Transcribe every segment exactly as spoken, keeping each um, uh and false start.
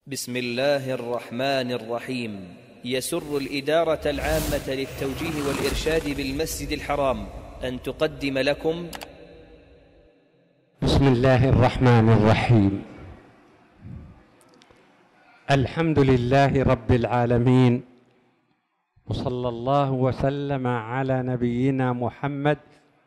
بسم الله الرحمن الرحيم. يسر الإدارة العامة للتوجيه والإرشاد بالمسجد الحرام أن تقدم لكم بسم الله الرحمن الرحيم. الحمد لله رب العالمين، وصلى الله وسلم على نبينا محمد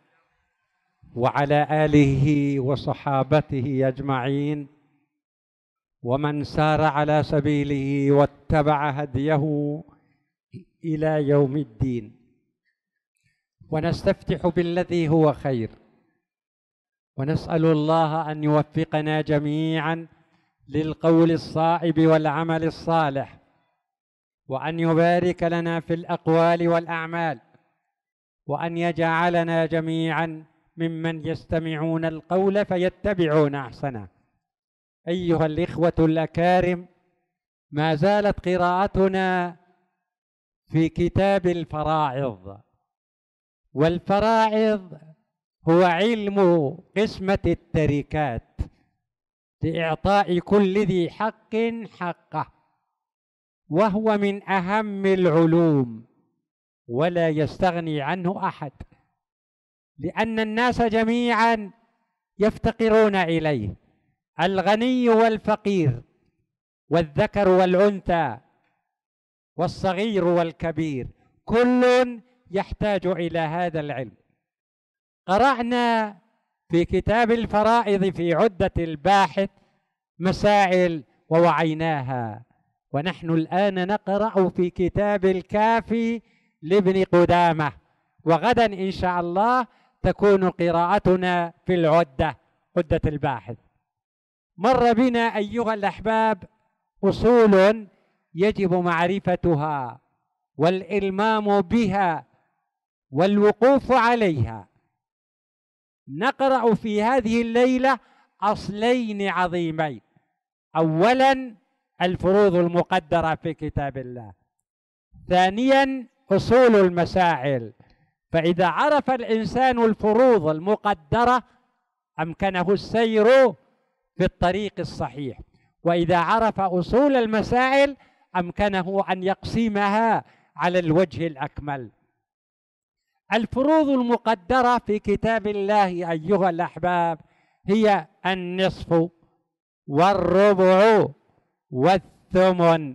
وعلى آله وصحابته أجمعين، ومن سار على سبيله واتبع هديه إلى يوم الدين. ونستفتح بالذي هو خير، ونسأل الله أن يوفقنا جميعا للقول الصائب والعمل الصالح، وأن يبارك لنا في الأقوال والأعمال، وأن يجعلنا جميعا ممن يستمعون القول فيتبعون أحسنه. أيها الإخوة الأكارم، ما زالت قراءتنا في كتاب الفرائض، والفرائض هو علم قسمة التركات لإعطاء كل ذي حق حقه، وهو من أهم العلوم ولا يستغني عنه أحد، لأن الناس جميعا يفتقرون إليه، الغني والفقير، والذكر والأنثى، والصغير والكبير، كل يحتاج إلى هذا العلم. قرأنا في كتاب الفرائض في عدة الباحث مسائل ووعيناها، ونحن الآن نقرأ في كتاب الكافي لابن قدامة، وغدا إن شاء الله تكون قراءتنا في العدة عدة الباحث. مر بنا أيها الأحباب أصول يجب معرفتها والإلمام بها والوقوف عليها. نقرأ في هذه الليلة أصلين عظيمين: أولا الفروض المقدرة في كتاب الله، ثانيا أصول المسائل. فإذا عرف الإنسان الفروض المقدرة أمكنه السير في الطريق الصحيح، وإذا عرف أصول المسائل أمكنه أن يقسمها على الوجه الأكمل. الفروض المقدرة في كتاب الله أيها الأحباب هي النصف والربع والثمن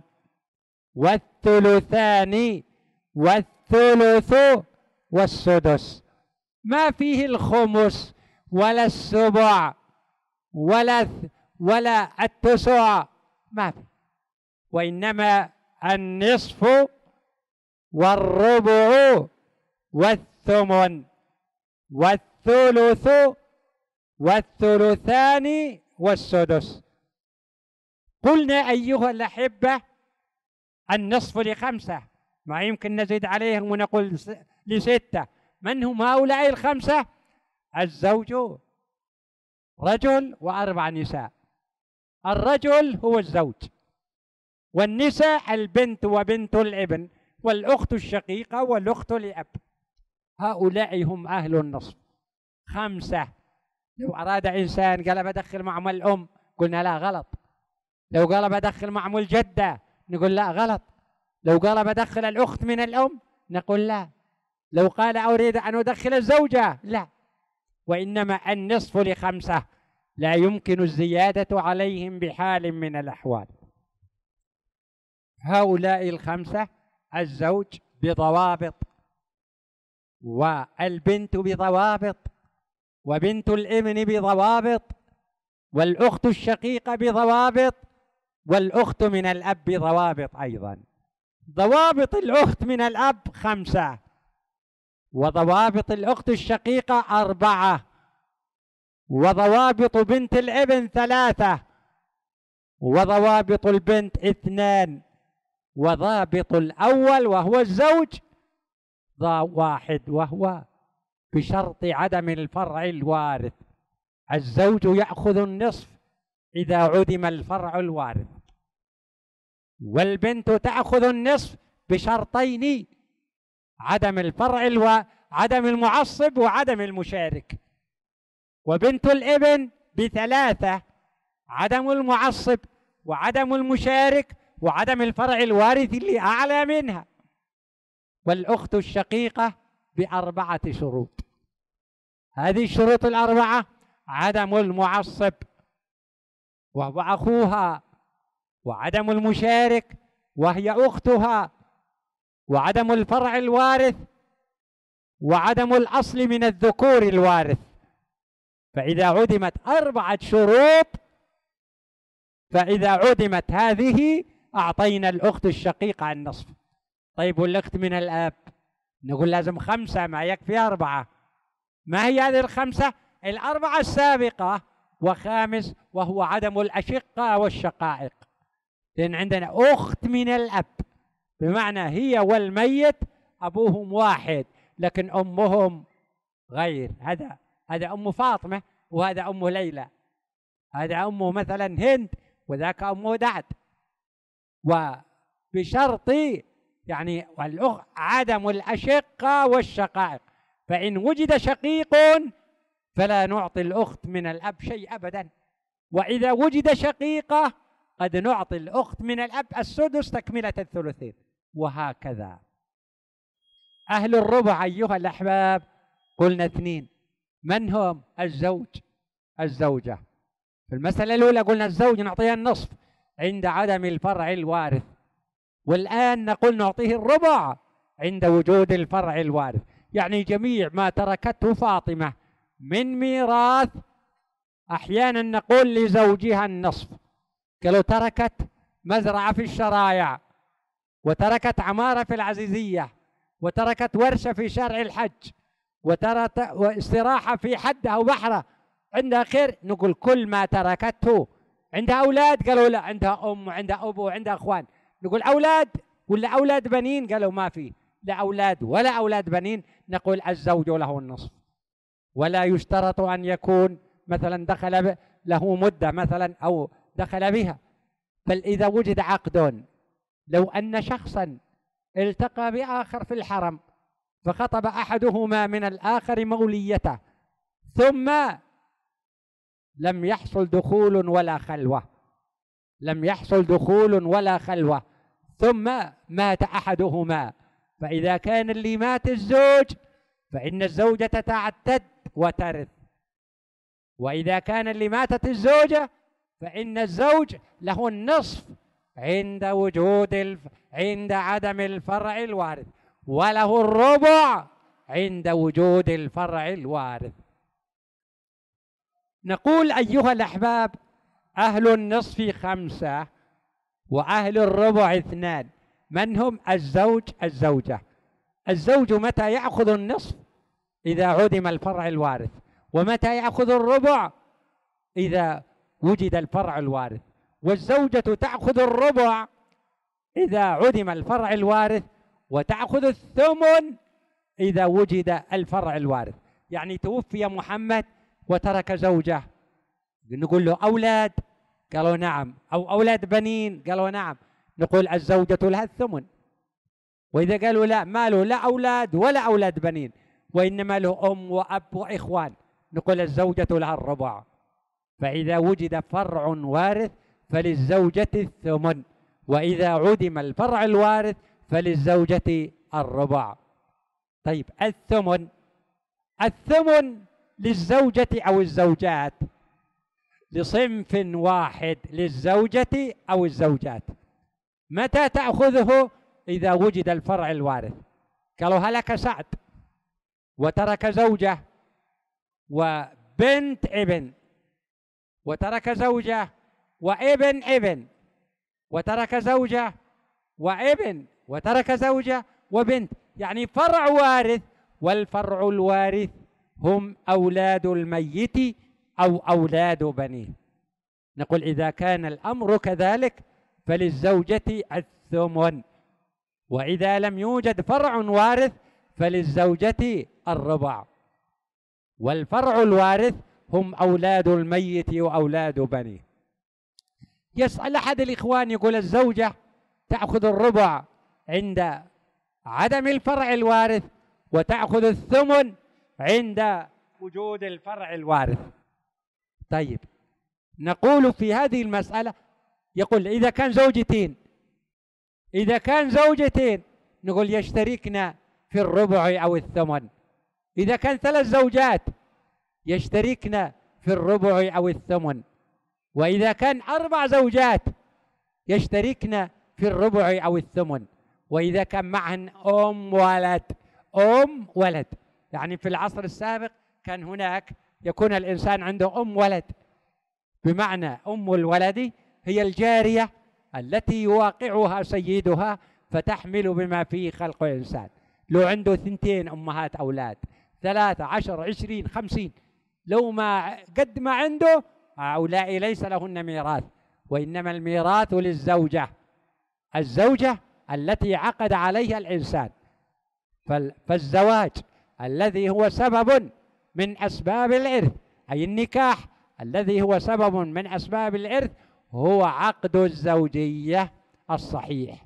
والثلثان والثلث والسدس، ما فيه الخمس ولا السبع ولا ولا التسع، ما في، وإنما النصف والربع والثمن والثلث والثلثان والسدس. قلنا أيها الأحبة النصف لخمسة، ما يمكن نزيد عليهم ونقول لستة. من هم هؤلاء الخمسة؟ الزوج رجل وأربع نساء. الرجل هو الزوج، والنساء البنت وبنت الابن والأخت الشقيقة والأخت لأب، هؤلاء هم أهل النصف. خمسة. لو أراد إنسان قال بدخل معهم الأم قلنا لا غلط، لو قال بدخل معهم الجدة نقول لا غلط، لو قال بدخل الأخت من الأم نقول لا، لو قال أريد أن أدخل الزوجة لا، وإنما النصف لخمسة، لا يمكن الزيادة عليهم بحال من الأحوال. هؤلاء الخمسة: الزوج بضوابط، والبنت بضوابط، وبنت الابن بضوابط، والأخت الشقيقة بضوابط، والأخت من الأب بضوابط أيضا. ضوابط الأخت من الأب خمسة، وضوابط الأخت الشقيقة أربعة، وضوابط بنت الابن ثلاثة، وضوابط البنت اثنان، وضابط الأول وهو الزوج واحد، وهو بشرط عدم الفرع الوارث. الزوج يأخذ النصف إذا عدم الفرع الوارث، والبنت تأخذ النصف بشرطين: عدم الفرع الو... عدم المعصب وعدم المشارك. وبنت الابن بثلاثة: عدم المعصب وعدم المشارك وعدم الفرع الوارث اللي أعلى منها. والأخت الشقيقة بأربعة شروط. هذه الشروط الأربعة: عدم المعصب وهو أخوها، وعدم المشارك وهي أختها، وعدم الفرع الوارث، وعدم الأصل من الذكور الوارث. فإذا عدمت أربعة شروط فإذا عدمت هذه أعطينا الأخت الشقيقة النصف. طيب والأخت من الأب؟ نقول لازم خمسة، ما يكفي أربعة. ما هي هذه الخمسة؟ الأربعة السابقة وخامس وهو عدم الأشقة والشقائق. لأن عندنا أخت من الأب بمعنى هي والميت أبوهم واحد لكن أمهم غير. هذا هذا أم فاطمة وهذا أم ليلى، هذا أمه مثلا هند وذاك أمه دعد. وبشرط يعني والأخ عدم الأشقة والشقائق. فإن وجد شقيق فلا نعطي الأخت من الأب شيء أبدا، وإذا وجد شقيقة قد نعطي الأخت من الأب السدس تكملة الثلثين، وهكذا. أهل الربع أيها الأحباب قلنا اثنين، من هم؟ الزوج الزوجة. في المسألة الأولى قلنا الزوج نعطيه النصف عند عدم الفرع الوارث، والآن نقول نعطيه الربع عند وجود الفرع الوارث. يعني جميع ما تركته فاطمة من ميراث أحيانا نقول لزوجها النصف. قالوا تركت مزرعة في الشرايع، وتركت عمارة في العزيزية، وتركت ورشة في شارع الحج، وتركت استراحة في حدها وبحرة، عندها خير. نقول كل ما تركته. عندها أولاد؟ قالوا لا، عندها أم وعندها أبو وعندها أخوان. نقول أولاد ولا أولاد بنين؟ قالوا ما في، لا أولاد ولا أولاد بنين. نقول الزوج له النصف، ولا يشترط أن يكون مثلا دخل له مدة مثلا أو دخل بها، بل إذا وجد عقد. لو أن شخصا التقى بآخر في الحرم فخطب أحدهما من الآخر موليته ثم لم يحصل دخول ولا خلوة، لم يحصل دخول ولا خلوة ثم مات أحدهما، فإذا كان اللي مات الزوج فإن الزوجة تعتد وترث، وإذا كان اللي ماتت الزوجة فإن الزوج له النصف عند وجود الف... عند عدم الفرع الوارث، وله الربع عند وجود الفرع الوارث. نقول أيها الأحباب أهل النصف خمسة وأهل الربع اثنان. من هم؟ الزوج الزوجة. الزوج متى يأخذ النصف؟ إذا عدم الفرع الوارث. ومتى يأخذ الربع؟ إذا وجد الفرع الوارث. والزوجة تأخذ الربع إذا عدم الفرع الوارث، وتأخذ الثمن إذا وجد الفرع الوارث. يعني توفي محمد وترك زوجة، نقول له أولاد؟ قالوا نعم. أو أولاد بنين؟ قالوا نعم. نقول الزوجة لها الثمن. وإذا قالوا لا، ما له لا أولاد ولا أولاد بنين وإنما له أم وأب وإخوان، نقول الزوجة لها الربع. فإذا وجد فرع وارث فللزوجة الثمن، وإذا عدم الفرع الوارث فللزوجة الربع. طيب الثمن، الثمن للزوجة أو الزوجات لصنف واحد، للزوجة أو الزوجات. متى تأخذه؟ إذا وجد الفرع الوارث. قالوا هلك سعد وترك زوجة وبنت ابن، وترك زوجة وابن ابن، وترك زوجة وابن، وترك زوجة وبنت، يعني فرع وارث. والفرع الوارث هم أولاد الميت أو أولاد بنيه. نقول إذا كان الأمر كذلك فللزوجة الثمن، وإذا لم يوجد فرع وارث فللزوجة الربع. والفرع الوارث هم أولاد الميت وأولاد بنيه. يسأل أحد الإخوان يقول الزوجة تأخذ الربع عند عدم الفرع الوارث وتأخذ الثمن عند وجود الفرع الوارث. طيب نقول في هذه المسألة يقول إذا كان زوجتين إذا كان زوجتين نقول يشتركنا في الربع أو الثمن. إذا كان ثلاث زوجات يشتركنا في الربع أو الثمن. وإذا كان أربع زوجات يشتركنا في الربع أو الثمن. وإذا كان معهن أم ولد أم ولد، يعني في العصر السابق كان هناك يكون الإنسان عنده أم ولد، بمعنى أم الولد هي الجارية التي يواقعها سيدها فتحمل بما فيه خلق إنسان. لو عنده ثنتين أمهات أولاد، ثلاثة عشر عشرين خمسين، لو ما قد ما عنده هؤلاء ليس لهن ميراث، وإنما الميراث للزوجة، الزوجة التي عقد عليها الإنسان. فالزواج الذي هو سبب من أسباب الإرث، أي النكاح الذي هو سبب من أسباب الإرث، هو عقد الزوجية الصحيح،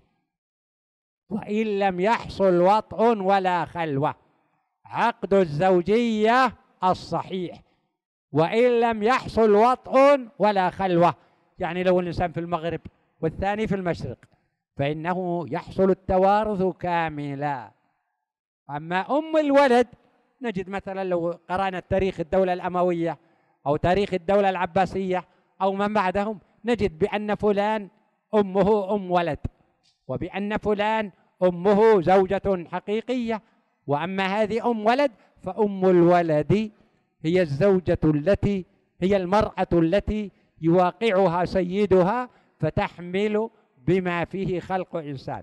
وإن لم يحصل وطء ولا خلوة. عقد الزوجية الصحيح وإن لم يحصل وطء ولا خلوة، يعني لو الإنسان في المغرب والثاني في المشرق فإنه يحصل التوارث كاملا. أما أم الولد نجد مثلا لو قرأنا تاريخ الدولة الأموية أو تاريخ الدولة العباسية أو من بعدهم، نجد بأن فلان أمه أم ولد، وبأن فلان أمه زوجة حقيقية. وأما هذه أم ولد فأم الولد هي الزوجة التي هي المرأة التي يواقعها سيدها فتحمل بما فيه خلق إنسان.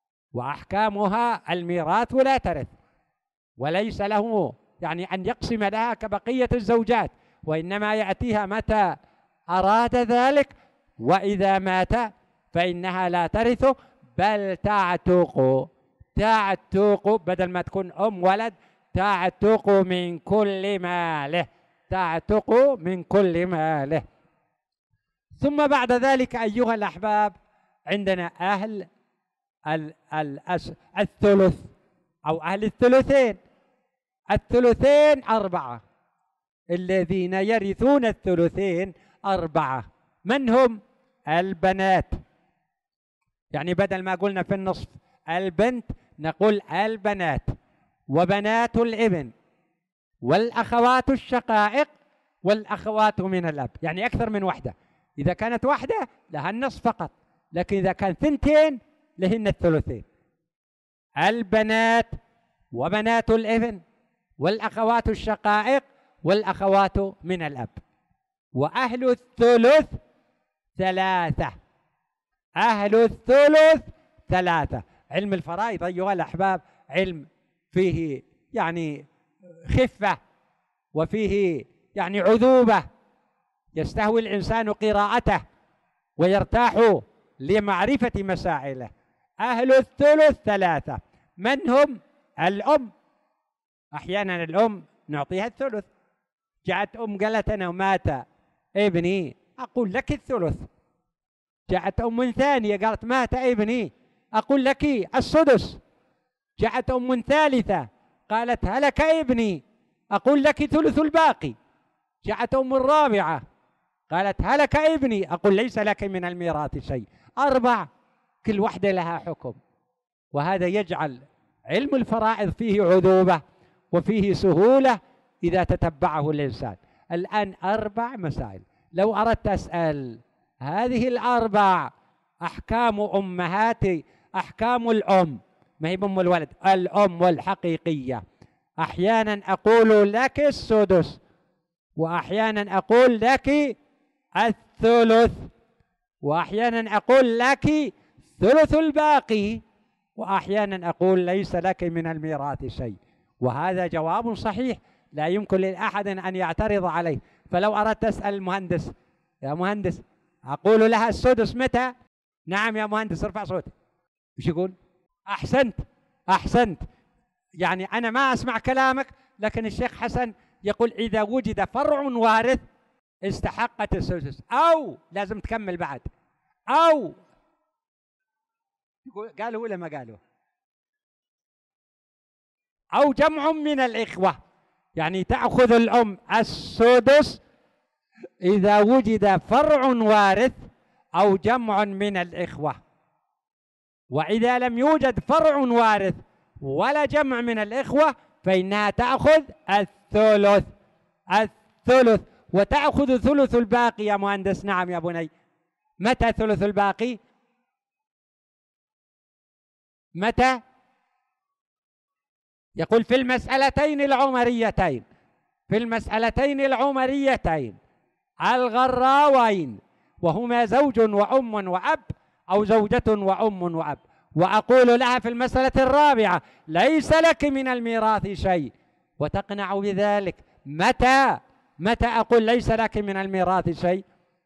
وأحكامها الميراث ولا ترث، وليس له يعني أن يقسم لها كبقية الزوجات، وإنما يأتيها متى أراد ذلك، وإذا مات فإنها لا ترث بل تعتق. تعتق بدل ما تكون أم ولد، تعتق من كل ماله، تعتق من كل ماله. ثم بعد ذلك أيها الأحباب عندنا أهل الثلث أو أهل الثلثين. الثلثين أربعة، الذين يرثون الثلثين أربعة. من هم؟ البنات، يعني بدل ما قلنا في النصف البنت نقول البنات، وبنات الابن، والأخوات الشقائق، والأخوات من الأب، يعني أكثر من واحدة. إذا كانت واحدة لها النصف فقط، لكن إذا كان ثنتين لهن الثلثين. البنات وبنات الابن والأخوات الشقائق والأخوات من الأب. وأهل الثلث ثلاثة، أهل الثلث ثلاثة. علم الفرائض أيها الأحباب علم فيه يعني خفة وفيه يعني عذوبة، يستهوي الإنسان قراءته ويرتاح لمعرفة مسائله. أهل الثلث ثلاثة. من هم؟ الأم، أحيانا الأم نعطيها الثلث. جاءت أم قالت أنا مات ابني، أقول لك الثلث. جاءت أم ثانية قالت مات ابني، أقول لك السدس. جاءت أم ثالثة قالت هلك ابني، أقول لك ثلث الباقي. جاءت أم الرابعة قالت هلك ابني، أقول ليس لك من الميراث شيء. أربع، كل واحدة لها حكم. وهذا يجعل علم الفرائض فيه عذوبة وفيه سهولة إذا تتبعه الإنسان. الآن أربع مسائل، لو أردت أسأل هذه الأربع أحكام أمهات، أحكام الأم، ما هي أم الولد، الأم والحقيقية. أحيانا أقول لك السدس، وأحيانا أقول لك الثلث، وأحيانا أقول لك ثلث الباقي، وأحيانا أقول ليس لك من الميراث شيء. وهذا جواب صحيح لا يمكن لأحد أن يعترض عليه. فلو أردت أسأل المهندس يا مهندس أقول لها السدس متى؟ نعم يا مهندس ارفع صوتك. ايش يقول؟ أحسنت أحسنت. يعني أنا ما أسمع كلامك، لكن الشيخ حسن يقول إذا وجد فرع وارث استحقت السدس، أو لازم تكمل بعد، أو قالوا ولا ما قالوا؟ أو جمع من الإخوة، يعني تأخذ الأم السدس إذا وجد فرع وارث أو جمع من الإخوة. وإذا لم يوجد فرع وارث ولا جمع من الإخوة فإنها تأخذ الثلث الثلث وتأخذ ثلث الباقي يا مهندس. نعم يا بني. متى ثلث الباقي؟ متى؟ يقول في المسألتين العمريتين في المسألتين العمريتين الغراوين، وهما زوج وأم وأب أو زوجة وأم وأب. وأقول لها في المسألة الرابعة ليس لك من الميراث شيء، وتقنع بذلك. متى متى أقول ليس لك من الميراث شيء؟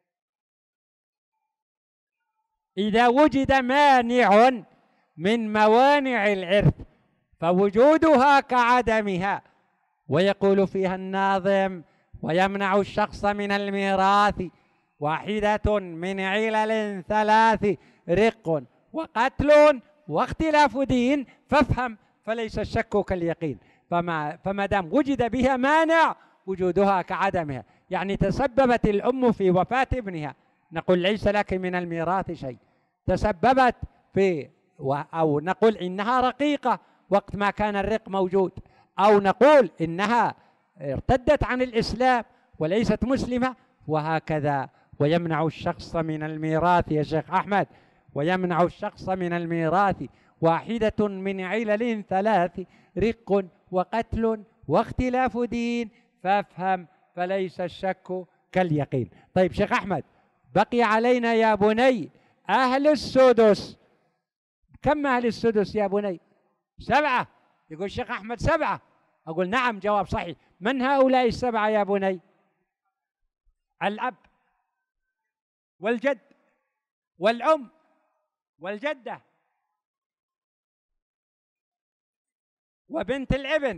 إذا وجد مانع من موانع الإرث فوجودها كعدمها. ويقول فيها الناظم: ويمنع الشخص من الميراث واحدة من علل ثلاث، رق وقتل واختلاف دين، فافهم فليس الشك كاليقين. فما, فما دام وجد بها مانع وجودها كعدمها، يعني تسببت الأم في وفاة ابنها، نقول ليس لك من الميراث شيء. تسببت في أو نقول إنها رقيقة وقت ما كان الرق موجود، أو نقول إنها ارتدت عن الإسلام وليست مسلمة، وهكذا. ويمنع الشخص من الميراث يا شيخ أحمد، ويمنع الشخص من الميراث واحدة من علل ثلاث، رق وقتل واختلاف دين، فافهم فليس الشك كاليقين. طيب شيخ أحمد، بقي علينا يا بني أهل السدس. كم أهل السدس يا بني؟ سبعة. يقول الشيخ أحمد سبعة. أقول نعم، جواب صحيح. من هؤلاء السبعة يا بني؟ الأب والجد والأم والجدة وبنت الابن،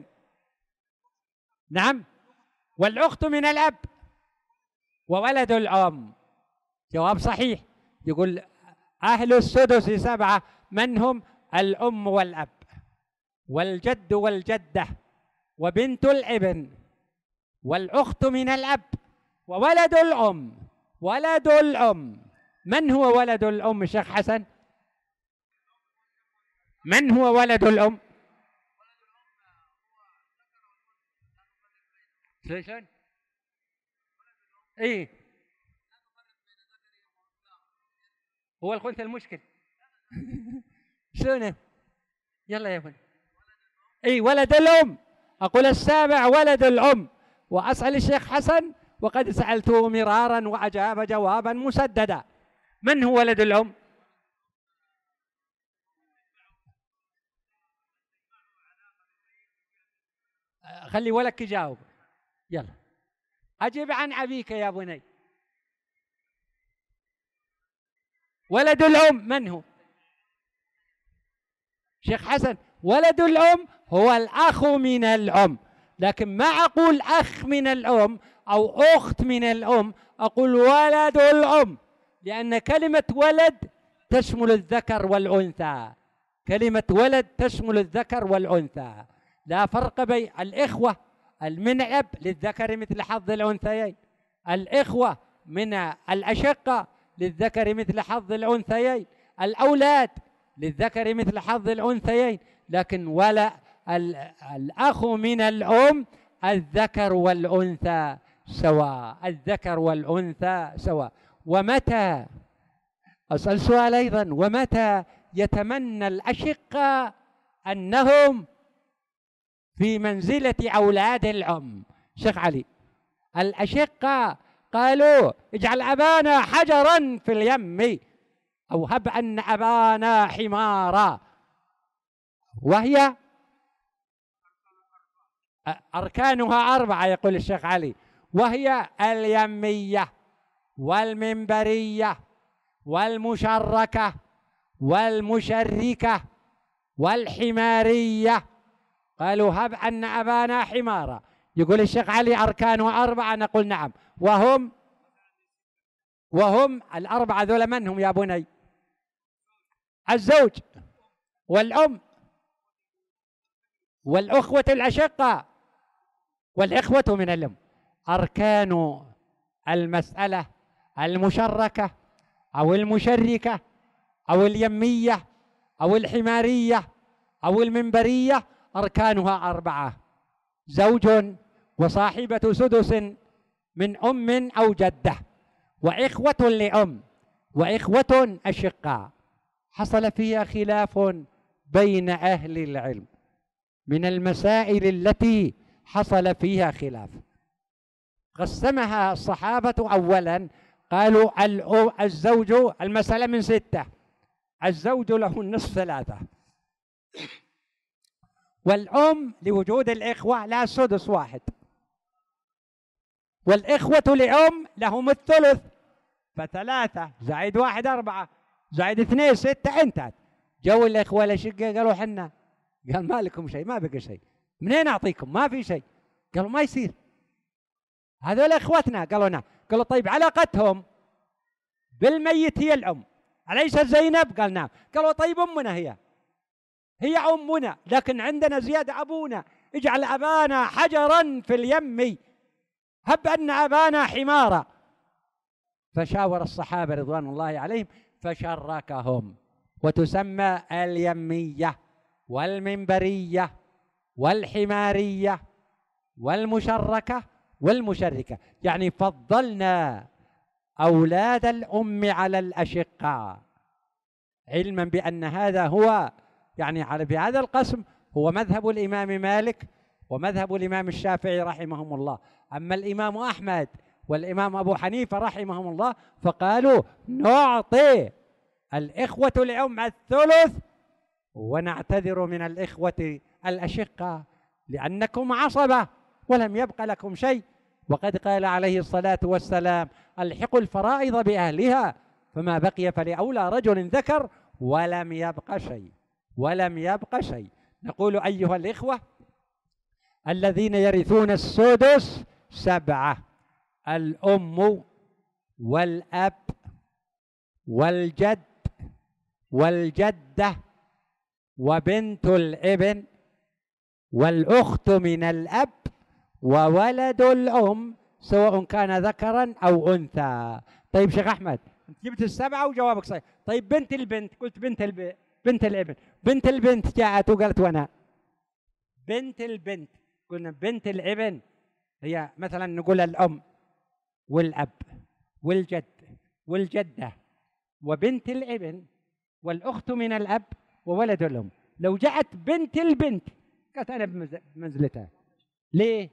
نعم، والأخت من الأب وولد الأم. جواب صحيح. يقول أهل السدس سبعة، من هم؟ الأم والأب والجد والجدة وبنت الابن والأخت من الأب وولد الأم. ولد الأم، من هو ولد الأم شيخ حسن؟ من هو ولد الأم؟ شلون؟ ايه، هو الخنثى المشكل. شلونه؟ يلا يا ابن. اي ولد الأم. أقول السابع ولد الأم، وأسأل الشيخ حسن وقد سألته مرارا وأجاب جوابا مسددا. من هو ولد الأم؟ خلي ولك يجاوب. يلا أجب عن أبيك يا بني. ولد الأم من هو؟ شيخ حسن، ولد الأم هو الأخ من الأم، لكن ما أقول أخ من الأم أو أخت من الأم، أقول ولد الأم، لأن كلمة ولد تشمل الذكر والأنثى. كلمة ولد تشمل الذكر والأنثى، لا فرق بين الإخوة من الأب للذكر مثل حظ الأنثيين، الإخوة من الأشقة للذكر مثل حظ الأنثيين، الأولاد للذكر مثل حظ الأنثيين، لكن ولا الأخ من الأم الذكر والأنثى سواء، الذكر والأنثى سواء. ومتى، أسأل سؤال أيضا، ومتى يتمنى الأشقة أنهم في منزلة أولاد الأم؟ شيخ علي، الأشقة قالوا اجعل أبانا حجرا في اليم أو هب أن أبانا حمارا، وهي أركانها أربعة يقول الشيخ علي، وهي اليمية والمنبرية والمشركة والمشركة والحمارية. قالوا هب أن أبانا حمارا. يقول الشيخ علي أركانها أربعة، نقول نعم. وهم وهم الأربعة ذولا من هم يا بني؟ الزوج والأم والأخوة الأشقة والإخوة من الأم. أركان المسألة المشركة أو المشركة أو اليمية أو الحمارية أو المنبرية أركانها أربعة: زوج، وصاحبة سدس من أم أو جدة، وإخوة لأم، وإخوة أشقاء. حصل فيها خلاف بين أهل العلم. من المسائل التي حصل فيها خلاف قسمها الصحابة أولا، قالوا الزوج، المسألة من ستة، الزوج له النصف ثلاثة، والأم لوجود الإخوة لها السدس واحد، والإخوة لأم لهم الثلث، فثلاثة زائد واحد أربعة، زائد اثنين ستة، انتهت. جو الإخوة الأشقاء قالوا حنا، قال ما لكم شيء، ما بقى شيء، منين أعطيكم؟ ما في شيء. قالوا ما يصير، هذول إخوتنا. قالوا نعم. قالوا طيب علاقتهم بالميت هي الأم، أليست زينب؟ قال نعم. قالوا طيب أمنا هي هي أمنا، لكن عندنا زيادة أبونا، اجعل أبانا حجرا في اليم، هب أن أبانا حمارا. فشاور الصحابة رضوان الله عليهم فشركهم، وتسمى اليمية والمنبرية والحمارية والمشركة والمشركة، يعني فضلنا أولاد الأم على الأشقاء، علما بأن هذا هو يعني على بهذا القسم هو مذهب الإمام مالك ومذهب الإمام الشافعي رحمهم الله. أما الإمام أحمد والإمام أبو حنيفة رحمهم الله فقالوا نعطي الإخوة لأم الثلث ونعتذر من الإخوة الأشقاء لأنكم عصبة ولم يبق لكم شيء، وقد قال عليه الصلاة والسلام الحقوا الفرائض بأهلها فما بقي فلأولى رجل ذكر ولم يبق شيء ولم يبق شيء. نقول أيها الإخوة الذين يرثون السدس سبعة: الأم والأب والجد والجدة وبنت الابن والأخت من الأب وولد الأم سواء كان ذكرا أو أنثى. طيب شيخ أحمد جبت السبعة وجوابك صحيح، طيب بنت البنت؟ قلت بنت الب... بنت الابن. بنت البنت جاءت وقالت وأنا بنت البنت، قلنا بنت الابن هي مثلا نقول الأم والأب والجد والجدة وبنت الابن والأخت من الأب وولد الأم. لو جاءت بنت البنت قالت أنا بمنزلتها. ليه؟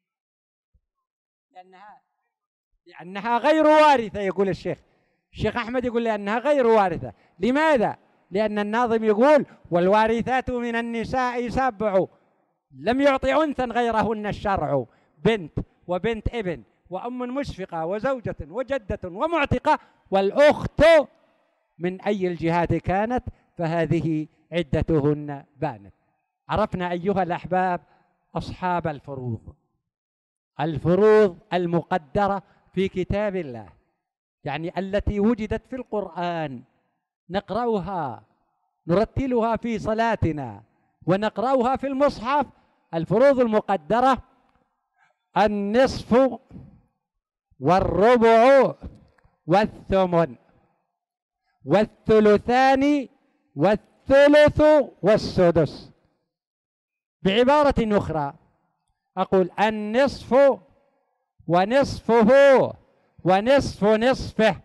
لأنها لأنها غير وارثة. يقول الشيخ الشيخ أحمد يقول لأنها غير وارثة. لماذا؟ لأن الناظم يقول والوارثات من النساء سبع لم يعطي أنثى غيرهن الشرع: بنت وبنت ابن وأم مشفقة وزوجة وجدة ومعتقة، والأخت من أي الجهات كانت فهذه عدتهن بانت. عرفنا أيها الأحباب أصحاب الفروض، الفروض المقدرة في كتاب الله، يعني التي وجدت في القرآن، نقرأها نرتلها في صلاتنا ونقرأها في المصحف. الفروض المقدرة: النصف والربع والثمن والثلثان والثلث والسدس. بعبارة أخرى أقول النصف ونصفه ونصف نصفه،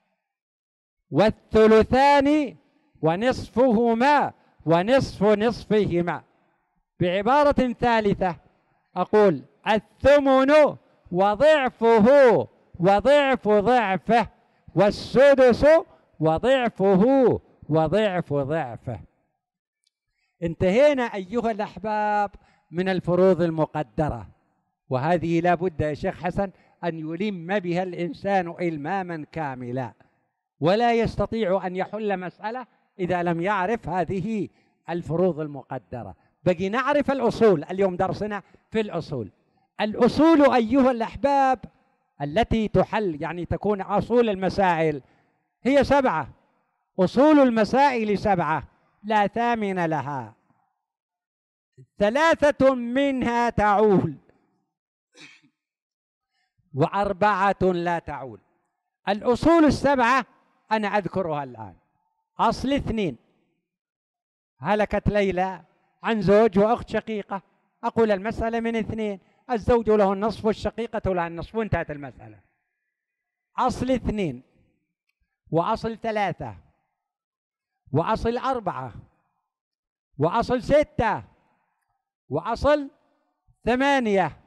والثلثان ونصفهما ونصف نصفهما. بعبارة ثالثة أقول الثمن وضعفه وضعف ضعفه، والسدس وضعفه وضعف ضعفه. انتهينا أيها الأحباب من الفروض المقدرة، وهذه لا بد يا شيخ حسن أن يلم بها الإنسان إلماما كاملا، ولا يستطيع أن يحل مسألة إذا لم يعرف هذه الفروض المقدرة. بقي نعرف الأصول. اليوم درسنا في الأصول. الأصول أيها الأحباب التي تحل يعني تكون أصول المسائل هي سبعة. أصول المسائل سبعة لا ثامن لها، ثلاثة منها تعول وأربعة لا تعول. الأصول السبعة أنا أذكرها الآن. أصل اثنين، هلكت ليلى عن زوج وأخت شقيقة، أقول المسألة من اثنين، الزوج له النصف والشقيقة لها النصف، وانتهت المسألة. أصل اثنين وأصل ثلاثة وأصل أربعة وأصل ستة وأصل ثمانية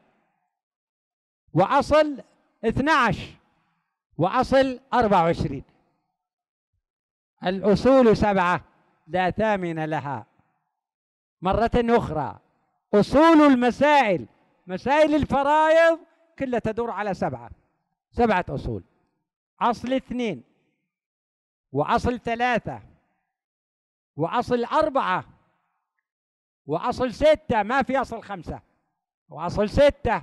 وأصل اثنى عشر وأصل أربعة وعشرين. الأصول سبعة لا ثامن لها. مرة أخرى، أصول المسائل، مسائل الفرائض كلها تدور على سبعة، سبعة أصول. أصل اثنين وأصل ثلاثة وأصل أربعة وأصل ستة، ما في أصل خمسة، وأصل ستة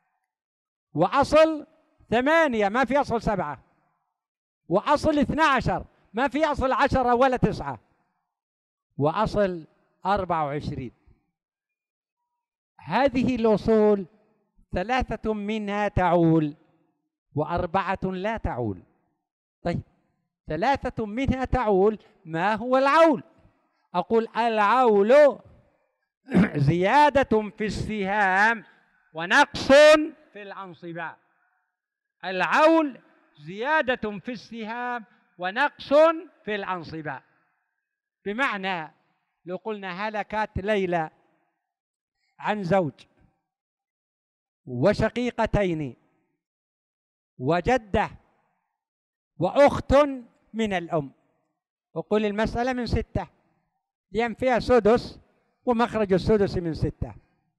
وأصل ثمانية، ما في أصل سبعة، وأصل اثنى عشر، ما في أصل عشرة ولا تسعة، وأصل أربعة وعشرين. هذه الأصول ثلاثة منها تعول وأربعة لا تعول. طيب، ثلاثة منها تعول، ما هو العول؟ أقول العول زيادة في السهام ونقص في الأنصبة. العول زيادة في السهام ونقص في الأنصبة. بمعنى لو قلنا هلكت ليلى عن زوج وشقيقتين وجدة وأخت من الأم، أقول المسألة من ستة، لأن فيها سدس ومخرج السدس من ستة.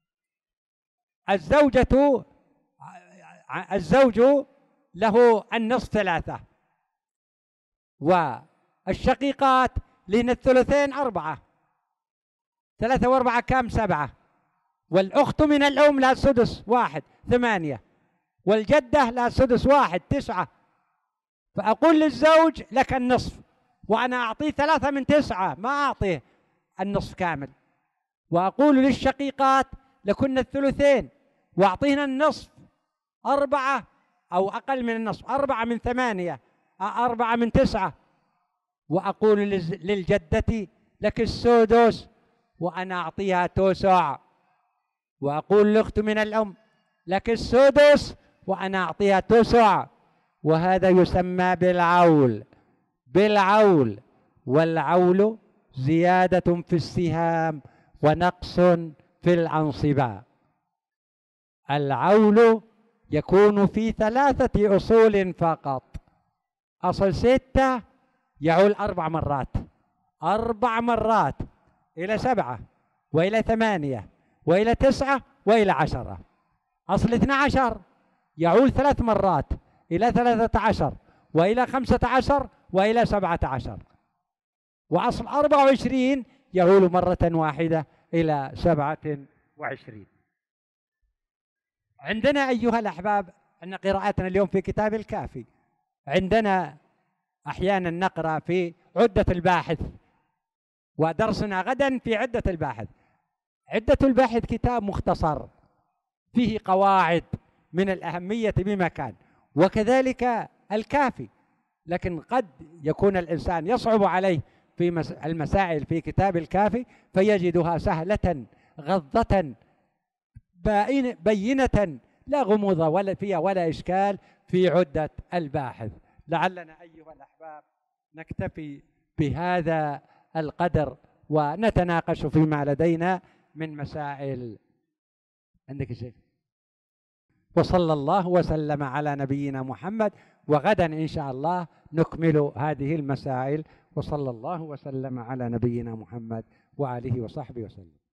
الزوجة الزوج له النصف ثلاثة، والشقيقات لهن الثلثين أربعة، ثلاثة وأربعة كام؟ سبعة. والأخت من الأم لها سدس واحد، ثمانية. والجدة لها سدس واحد، تسعة. فأقول للزوج لك النصف، وأنا أعطيه ثلاثة من تسعة، ما أعطيه النصف كامل. وأقول للشقيقات لكن الثلثين، وأعطينا النصف، أربعة أو أقل من النصف، أربعة من ثمانية، أربعة من تسعة. وأقول للجدة لك السدس، وأنا أعطيها تسع. وأقول للأخت من الأم لك السدس، وأنا أعطيها تسع. وهذا يسمى بالعول. بالعول. والعول زيادة في السهام ونقص في الأنصبة. العول يكون في ثلاثة أصول فقط. أصل ستة يعول أربع مرات، أربع مرات إلى سبعة وإلى ثمانية وإلى تسعة وإلى عشرة. أصل اثنى عشر يعول ثلاث مرات إلى ثلاثة عشر وإلى خمسة عشر وإلى سبعة عشر. وأصل أربعة وعشرين يعول مرة واحدة إلى سبعة وعشرين. عندنا أيها الأحباب أن قراءتنا اليوم في كتاب الكافي. عندنا أحيانا نقرأ في عدة الباحث، ودرسنا غدا في عدة الباحث. عدة الباحث كتاب مختصر فيه قواعد من الأهمية بمكان، وكذلك الكافي. لكن قد يكون الإنسان يصعب عليه في المسائل في كتاب الكافي فيجدها سهلة غضة بينة، لا غموض ولا فيها ولا إشكال في عدة الباحث. لعلنا أيها الأحباب نكتفي بهذا القدر ونتناقش فيما لدينا من مسائل. عندك شيء؟ وصلى الله وسلم على نبينا محمد، وغدا إن شاء الله نكمل هذه المسائل. وصلى الله وسلم على نبينا محمد وآله وصحبه وسلم.